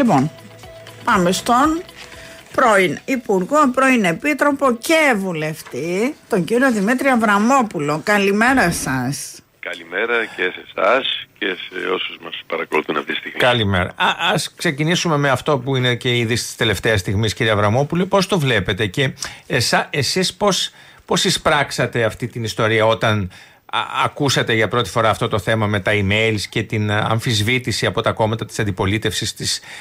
Λοιπόν, πάμε στον πρώην Υπουργό, πρώην Επίτροπο και βουλευτή, τον κύριο Δημήτρη Αβραμόπουλο. Καλημέρα σας. Καλημέρα και σε εσάς και σε όσους μας παρακολουθούν αυτή τη στιγμή. Καλημέρα. Ας ξεκινήσουμε με αυτό που είναι και η είδηση της τελευταίας στιγμής, κύριε Αβραμόπουλο. Πώς το βλέπετε και εσείς πώς εισπράξατε αυτή την ιστορία όταν ακούσατε για πρώτη φορά αυτό το θέμα με τα emails και την αμφισβήτηση από τα κόμματα της αντιπολίτευσης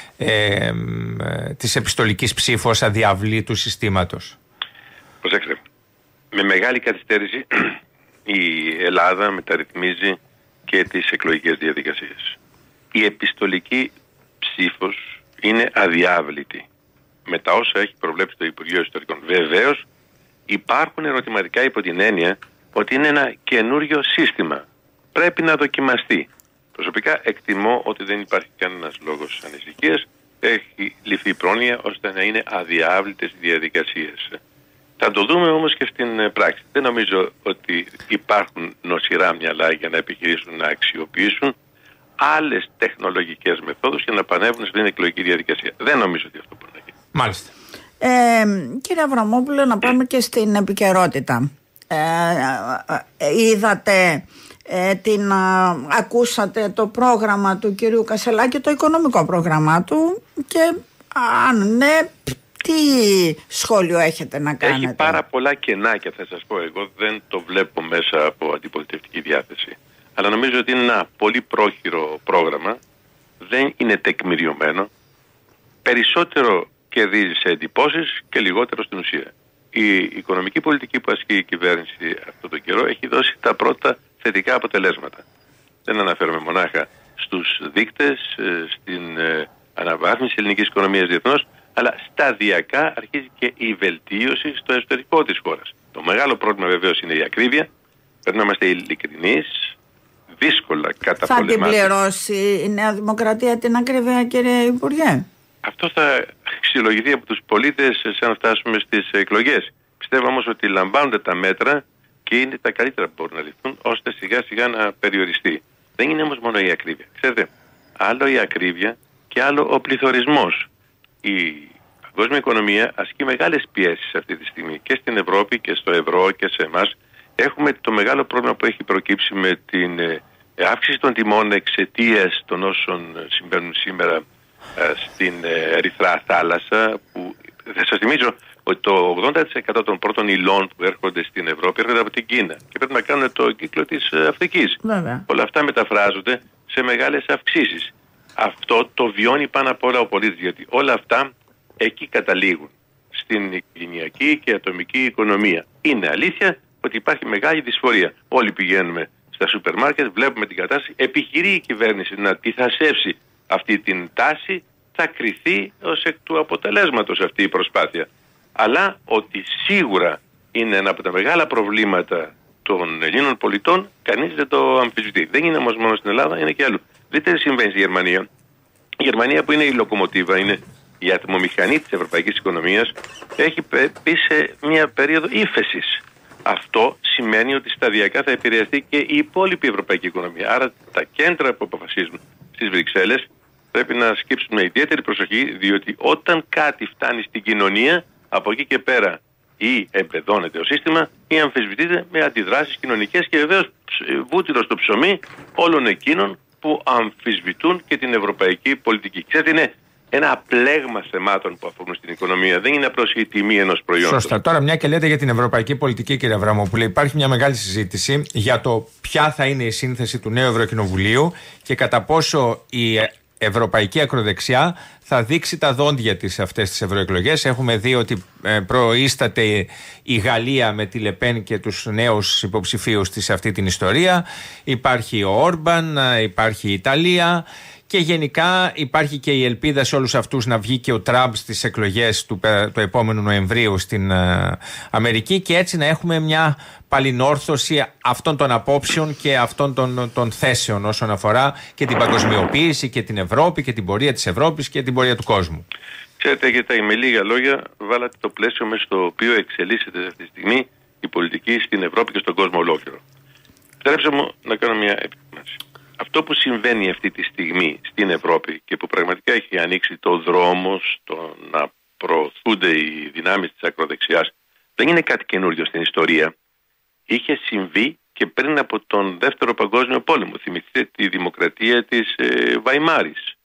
της επιστολικής ψήφου ως αδιαβλήτου συστήματος? Προσέξτε, με μεγάλη καθυστέρηση η Ελλάδα μεταρρυθμίζει και τις εκλογικές διαδικασίες. Η επιστολική ψήφος είναι αδιάβλητη με τα όσα έχει προβλέψει το Υπουργείο Ιστορικών. Βεβαίως υπάρχουν ερωτηματικά υπό την έννοια ότι είναι ένα καινούριο σύστημα. Πρέπει να δοκιμαστεί. Προσωπικά εκτιμώ ότι δεν υπάρχει κανένας λόγος ανησυχίας. Έχει ληφθεί πρόνοια ώστε να είναι αδιάβλητες οι διαδικασίες. Θα το δούμε όμως και στην πράξη. Δεν νομίζω ότι υπάρχουν νοσηρά μυαλά για να επιχειρήσουν να αξιοποιήσουν άλλες τεχνολογικές μεθόδους και να πανεύουν στην εκλογική διαδικασία. Δεν νομίζω ότι αυτό μπορεί να γίνει. Μάλιστα. Κύριε Αβραμόπουλο, να πάμε και στην επικαιρότητα. Είδατε, ακούσατε το πρόγραμμα του κυρίου Κασσελάκη, το οικονομικό πρόγραμμά του, και αν ναι, τι σχόλιο έχετε να κάνετε? Έχει πάρα πολλά κενάκια, θα σας πω. Εγώ δεν το βλέπω μέσα από αντιπολιτευτική διάθεση. Αλλά νομίζω ότι είναι ένα πολύ πρόχειρο πρόγραμμα. Δεν είναι τεκμηριωμένο. Περισσότερο κερδίζει σε εντυπώσεις και λιγότερο στην ουσία. Η οικονομική πολιτική που ασκεί η κυβέρνηση αυτόν τον καιρό έχει δώσει τα πρώτα θετικά αποτελέσματα. Δεν αναφέρομαι μονάχα στους δείκτες, στην αναβάθμιση ελληνικής οικονομίας διεθνώς, αλλά σταδιακά αρχίζει και η βελτίωση στο εσωτερικό της χώρας. Το μεγάλο πρόβλημα βεβαίως είναι η ακρίβεια. Πρέπει να είμαστε ειλικρινείς, δύσκολα καταπολεμάται. Θα την πληρώσει η Νέα Δημοκρατία την ακρίβεια, κύριε Υπουργέ? Αυτό θα αξιολογηθεί από τους πολίτες σαν φτάσουμε στις εκλογές. Πιστεύω όμως ότι λαμβάνονται τα μέτρα και είναι τα καλύτερα που μπορούν να ληφθούν ώστε σιγά σιγά να περιοριστεί. Δεν είναι όμως μόνο η ακρίβεια. Ξέρετε, άλλο η ακρίβεια και άλλο ο πληθωρισμός. Η παγκόσμια οικονομία ασκεί μεγάλες πιέσεις αυτή τη στιγμή και στην Ευρώπη και στο ευρώ και σε εμάς. Έχουμε το μεγάλο πρόβλημα που έχει προκύψει με την αύξηση των τιμών εξαιτίας των όσων συμβαίνουν σήμερα στην Ερυθρά θάλασσα, που θα σας θυμίζω ότι το 80% των πρώτων υλών που έρχονται στην Ευρώπη έρχονται από την Κίνα και πρέπει να κάνουν το κύκλο της Αφρικής. Βέβαια. Όλα αυτά μεταφράζονται σε μεγάλες αυξήσεις. Αυτό το βιώνει πάνω απ' όλα ο πολίτης, γιατί όλα αυτά εκεί καταλήγουν, στην οικογενειακή και ατομική οικονομία. Είναι αλήθεια ότι υπάρχει μεγάλη δυσφορία. Όλοι πηγαίνουμε στα σούπερ μάρκετ, βλέπουμε την κατάσταση, επιχειρεί η κυβέρνηση να τιθασεύσει αυτή την τάση, θα κριθεί ως εκ του αποτελέσματος αυτή η προσπάθεια. Αλλά ότι σίγουρα είναι ένα από τα μεγάλα προβλήματα των Ελλήνων πολιτών, κανείς δεν το αμφισβητεί. Δεν είναι όμως μόνο στην Ελλάδα, είναι και αλλού. Δείτε τι συμβαίνει στη Γερμανία. Η Γερμανία, που είναι η λοκομοτίβα, είναι η ατμομηχανή της ευρωπαϊκής οικονομίας, έχει πει σε μια περίοδο ύφεσης. Αυτό σημαίνει ότι σταδιακά θα επηρεαστεί και η υπόλοιπη ευρωπαϊκή οικονομία. Άρα τα κέντρα που αποφασίζουν στις Βρυξέλλες πρέπει να σκύψουν με ιδιαίτερη προσοχή, διότι όταν κάτι φτάνει στην κοινωνία, από εκεί και πέρα ή εμπεδώνεται το σύστημα ή αμφισβητείται με αντιδράσεις κοινωνικές και βεβαίως βούτυρο στο ψωμί όλων εκείνων που αμφισβητούν και την ευρωπαϊκή πολιτική. Ξέρετε, είναι ένα πλέγμα θεμάτων που αφορούν στην οικονομία. Δεν είναι απλώς η τιμή ενός προϊόντος. Σωστά. Τώρα, μια και λέτε για την ευρωπαϊκή πολιτική, κύριε Αβραμόπουλε, υπάρχει μια μεγάλη συζήτηση για το ποια θα είναι η σύνθεση του νέου Ευρωκοινοβουλίου και κατά πόσο η ευρωπαϊκή ακροδεξιά θα δείξει τα δόντια της σε αυτές τις ευρωεκλογές. Έχουμε δει ότι προείσταται η Γαλλία με τη Λεπέν και τους νέους υποψηφίους της σε αυτή την ιστορία. Υπάρχει ο Όρμπαν, υπάρχει η Ιταλία και γενικά υπάρχει και η ελπίδα σε όλους αυτούς να βγει και ο Τραμπ στις εκλογές του επόμενου Νοεμβρίου στην Αμερική και έτσι να έχουμε μια παλινόρθωση αυτών των απόψεων και αυτών των θέσεων όσον αφορά και την παγκοσμιοποίηση και την Ευρώπη και την πορεία της Ευρώπης και την πορεία του κόσμου. Ξέρετε, γιατί με λίγα λόγια βάλατε το πλαίσιο μέσα στο οποίο εξελίσσεται αυτή τη στιγμή η πολιτική στην Ευρώπη και στον κόσμο ολόκληρο. Επιτρέψτε μου να κάνω μια επισήμανση. αυτό που συμβαίνει αυτή τη στιγμή στην Ευρώπη και που πραγματικά έχει ανοίξει το δρόμο στο να προωθούνται οι δυνάμεις της ακροδεξιάς, δεν είναι κάτι καινούριο στην ιστορία. Είχε συμβεί και πριν από τον Δεύτερο Παγκόσμιο Πόλεμο. Θυμηθείτε τη δημοκρατία της Βαϊμάρης,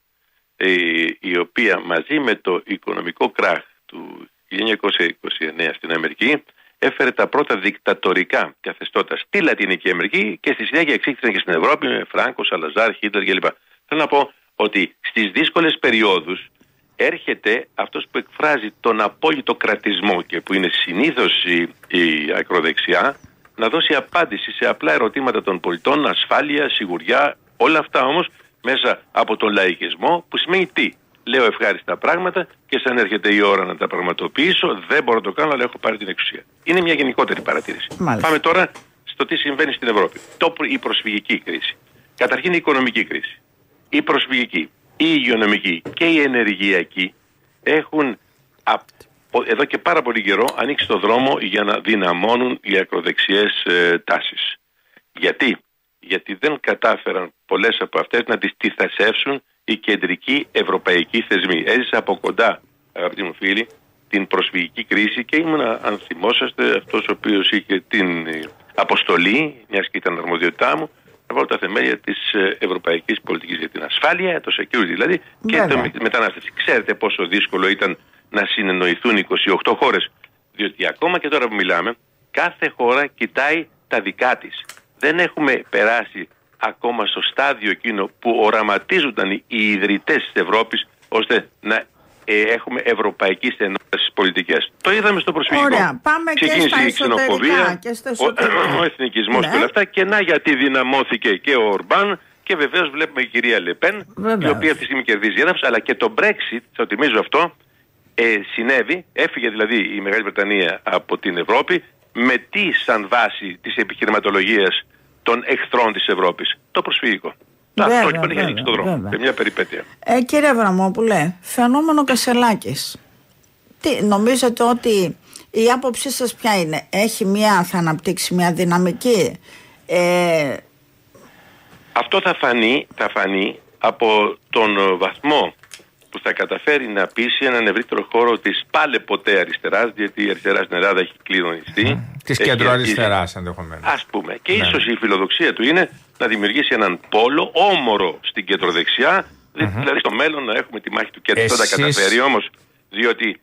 η οποία μαζί με το οικονομικό κράχ του 1929 στην Αμερική έφερε τα πρώτα δικτατορικά καθεστώτα στη Λατινική Αμερική και στη συνέχεια εξήχθησαν και στην Ευρώπη με Φράνκο, Σαλαζάρ, Χίτλερ κλπ. Θέλω να πω ότι στις δύσκολες περιόδους έρχεται αυτός που εκφράζει τον απόλυτο κρατισμό και που είναι συνήθως η ακροδεξιά να δώσει απάντηση σε απλά ερωτήματα των πολιτών, ασφάλεια, σιγουριά, όλα αυτά όμως μέσα από τον λαϊκισμό, που σημαίνει τι? Λέω ευχάριστα πράγματα και σαν έρχεται η ώρα να τα πραγματοποιήσω, δεν μπορώ να το κάνω, αλλά έχω πάρει την εξουσία. Είναι μια γενικότερη παρατήρηση. Μάλιστα. Πάμε τώρα στο τι συμβαίνει στην Ευρώπη. Η προσφυγική κρίση. Καταρχήν η οικονομική κρίση. Η προσφυγική, η υγειονομική και η ενεργειακή έχουν εδώ και πάρα πολύ καιρό ανοίξει το δρόμο για να δυναμώνουν οι ακροδεξιές τάσεις. Γιατί δεν κατάφεραν πολλές από αυτές να τις τυθασεύσουν οι κεντρικοί ευρωπαϊκοί θεσμοί. Έζησα από κοντά, αγαπητοί μου φίλοι, την προσφυγική κρίση και ήμουν, αν θυμόσαστε, αυτός ο οποίος είχε την αποστολή, μιας και ήταν αρμοδιότητά μου, να βάλω τα θεμέλια της ευρωπαϊκής πολιτικής για την ασφάλεια, το security δηλαδή, και τη μετανάστευση. Ξέρετε πόσο δύσκολο ήταν να συνεννοηθούν 28 χώρες, διότι ακόμα και τώρα που μιλάμε, κάθε χώρα κοιτάει τα δικά της. Δεν έχουμε περάσει ακόμα στο στάδιο εκείνο που οραματίζονταν οι ιδρυτές της Ευρώπης ώστε να έχουμε ευρωπαϊκές ενώσεις πολιτικές. Το είδαμε στο προσφυγικό. Ωραία, πάμε ξεκίνησε και στα η ξενοφοβία, και στα εσωτερικά. ο εθνικισμός και όλα αυτά, και να γιατί δυναμώθηκε και ο Ορμπάν και βεβαίως βλέπουμε η κυρία Λεπέν, η οποία αυτή τη στιγμή κερδίζει έδαφος, αλλά και το Brexit, θα τιμήσω αυτό, συνέβη, έφυγε δηλαδή η Μεγάλη Βρετανία από την Ευρώπη με τι σαν βάση της επιχειρηματολογίας των εχθρών της Ευρώπης? Το προσφυγικό. Αυτό και έχει ανοίξει το δρόμο. Σε μια περιπέτεια. Κύριε Αβραμόπουλε, φαινόμενο Κασελάκης. Νομίζετε ότι η άποψή σας ποια είναι? Θα αναπτύξει μια δυναμική? Αυτό θα φανεί από τον βαθμό που θα καταφέρει να πείσει έναν ευρύτερο χώρο της πάλε ποτέ αριστεράς, διότι η αριστερά στην Ελλάδα έχει κλειδονιστεί. Της κεντροαριστεράς ενδεχομένως. Ας πούμε. Και ίσως η φιλοδοξία του είναι να δημιουργήσει έναν πόλο όμορο στην κεντροδεξιά, δηλαδή στο μέλλον να έχουμε τη μάχη του κέντρου. Δεν τα καταφέρει όμως, διότι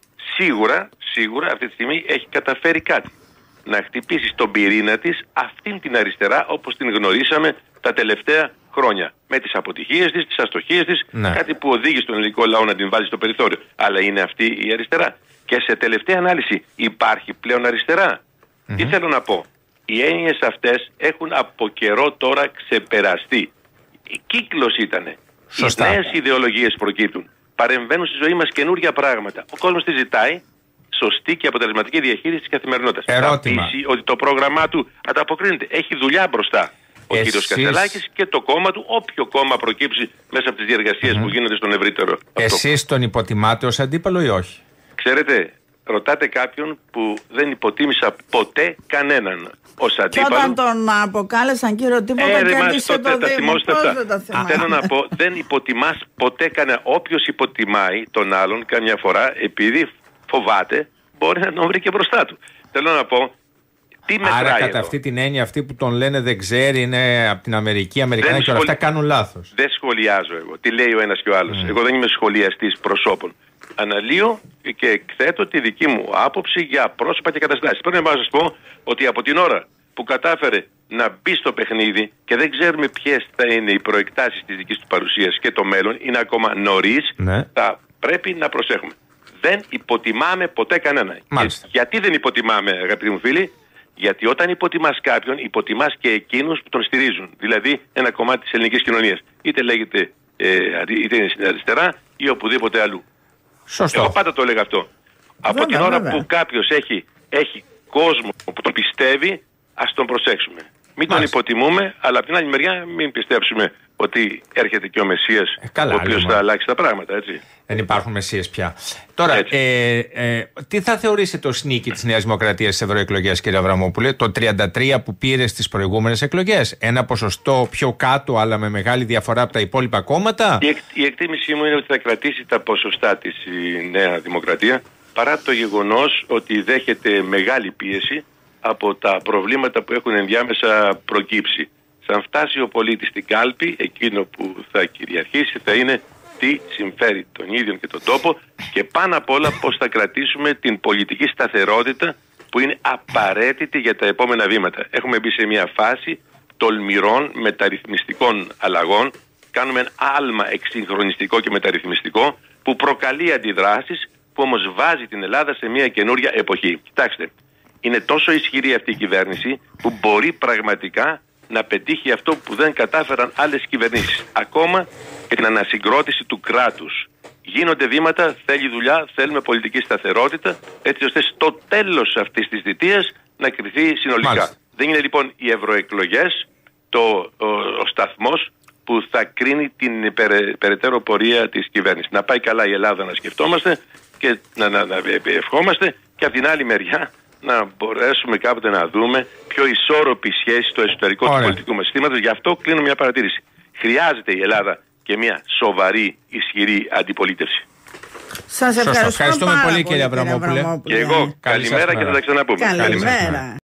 σίγουρα αυτή τη στιγμή έχει καταφέρει κάτι. Να χτυπήσει στον πυρήνα της αυτήν την αριστερά όπως την γνωρίσαμε τα τελευταία χρόνια. Με τις αποτυχίες της, τις αστοχίες της, κάτι που οδήγησε τον ελληνικό λαό να την βάλει στο περιθώριο. Αλλά είναι αυτή η αριστερά. Και σε τελευταία ανάλυση υπάρχει πλέον αριστερά. Τι θέλω να πω? Οι έννοιες αυτές έχουν από καιρό τώρα ξεπεραστεί. Κύκλος ήτανε. Οι νέες ιδεολογίες προκύπτουν. Παρεμβαίνουν στη ζωή μας καινούργια πράγματα. Ο κόσμος τη ζητάει σωστή και αποτελεσματική διαχείριση της καθημερινότητας. Θα πείσει ότι το πρόγραμμά του ανταποκρίνεται. Έχει δουλειά μπροστά ο κύριος Κασελάκης και το κόμμα του, όποιο κόμμα προκύψει μέσα από τις διεργασίες που γίνονται στον ευρύτερο. Εσείς τον υποτιμάτε ως αντίπαλο ή όχι? Ξέρετε, ρωτάτε κάποιον που δεν υποτίμησα ποτέ κανέναν ως αντίπαλο. Και όταν τον αποκάλεσαν κύριο τίποτα κέρδισε το Δήμο. Θέλω να πω, δεν υποτιμάς ποτέ κανένα. Όποιος υποτιμάει τον άλλον καμιά φορά, επειδή φοβάται, μπορεί να τον βρει και μπροστά του. Θέλω να πω, τι μετράει? Άρα κατά αυτή την έννοια, αυτοί που τον λένε δεν ξέρει, είναι από την Αμερική, Αμερικανοί και όλα αυτά κάνουν λάθος. Δεν σχολιάζω εγώ. Τι λέει ο ένας και ο άλλος. Εγώ δεν είμαι σχολιαστής προσώπων. Αναλύω και εκθέτω τη δική μου άποψη για πρόσωπα και καταστάσεις. Πρέπει να σας πω ότι από την ώρα που κατάφερε να μπει στο παιχνίδι και δεν ξέρουμε ποιες θα είναι οι προεκτάσεις της δικής του παρουσίας και το μέλλον, είναι ακόμα νωρίς, θα πρέπει να προσέχουμε. Δεν υποτιμάμε ποτέ κανένα. Γιατί δεν υποτιμάμε, αγαπητοί μου φίλοι? Γιατί όταν υποτιμάς κάποιον, υποτιμάς και εκείνους που τον στηρίζουν. Δηλαδή ένα κομμάτι της ελληνικής κοινωνίας. Είτε λέγεται είτε είναι στην αριστερά ή οπουδήποτε αλλού. Σωστό. Εγώ πάντα το έλεγα αυτό. Από την ώρα που κάποιος έχει κόσμο που τον πιστεύει, ας τον προσέξουμε. Μην τον υποτιμούμε, αλλά από την άλλη μεριά μην πιστέψουμε ότι έρχεται και ο Μεσσίας, ο οποίος θα αλλάξει τα πράγματα, έτσι. Δεν υπάρχουν Μεσσίες πια. Τώρα, τι θα θεωρήσετε ως νίκη της Νέας Δημοκρατίας στις ευρωεκλογές, κύριε Αβραμόπουλε, το 33% που πήρε στις προηγούμενες εκλογές? Ένα ποσοστό πιο κάτω, αλλά με μεγάλη διαφορά από τα υπόλοιπα κόμματα? Η εκτίμησή μου είναι ότι θα κρατήσει τα ποσοστά της η Νέα Δημοκρατία, παρά το γεγονός ότι δέχεται μεγάλη πίεση από τα προβλήματα που έχουν ενδιάμεσα προκύψει. Αν φτάσει ο πολίτης στην κάλπη, εκείνο που θα κυριαρχήσει θα είναι τι συμφέρει τον ίδιο και τον τόπο, και πάνω απ' όλα πώς θα κρατήσουμε την πολιτική σταθερότητα που είναι απαραίτητη για τα επόμενα βήματα. Έχουμε μπει σε μια φάση τολμηρών μεταρρυθμιστικών αλλαγών. Κάνουμε ένα άλμα εξυγχρονιστικό και μεταρρυθμιστικό που προκαλεί αντιδράσεις, που όμως βάζει την Ελλάδα σε μια καινούρια εποχή. Κοιτάξτε, είναι τόσο ισχυρή αυτή η κυβέρνηση που μπορεί πραγματικά να πετύχει αυτό που δεν κατάφεραν άλλες κυβερνήσεις. Ακόμα και την ανασυγκρότηση του κράτους. Γίνονται βήματα, θέλει δουλειά, θέλουμε πολιτική σταθερότητα, έτσι ώστε στο τέλος αυτής της θητείας να κριθεί συνολικά. Μάλιστα. Δεν είναι λοιπόν οι ευρωεκλογές ο σταθμός που θα κρίνει την περαιτέρω πορεία της κυβέρνησης. Να πάει καλά η Ελλάδα, να σκεφτόμαστε και να ευχόμαστε, και από την άλλη μεριά να μπορέσουμε κάποτε να δούμε πιο ισόρροπη σχέση στο εσωτερικό του πολιτικού μας συστήματος. Γι' αυτό κλείνω μια παρατήρηση. Χρειάζεται η Ελλάδα και μια σοβαρή, ισχυρή αντιπολίτευση. Σας ευχαριστούμε πολύ, κύριε Αβραμόπουλε. Και εγώ. Καλημέρα και θα τα ξαναπούμε. Καλημέρα.